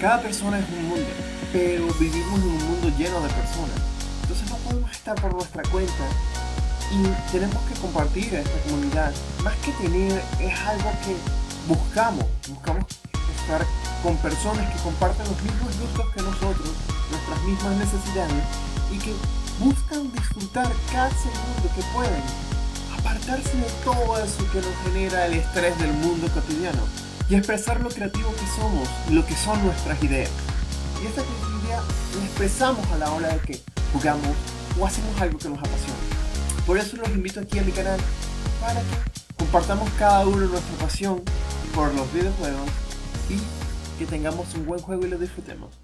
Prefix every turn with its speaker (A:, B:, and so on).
A: Cada persona es un mundo, pero vivimos en un mundo lleno de personas. Entonces no podemos estar por nuestra cuenta y tenemos que compartir a esta comunidad. Más que tener, es algo que buscamos estar con personas que comparten los mismos gustos que nosotros, nuestras mismas necesidades y que buscan disfrutar cada segundo que pueden, apartarse de todo eso que nos genera el estrés del mundo cotidiano y expresar lo creativo que somos y lo que son nuestras ideas. Y esta creatividad la expresamos a la hora de que jugamos o hacemos algo que nos apasiona. Por eso los invito aquí a mi canal para que compartamos cada uno nuestra pasión por los videojuegos y que tengamos un buen juego y lo disfrutemos.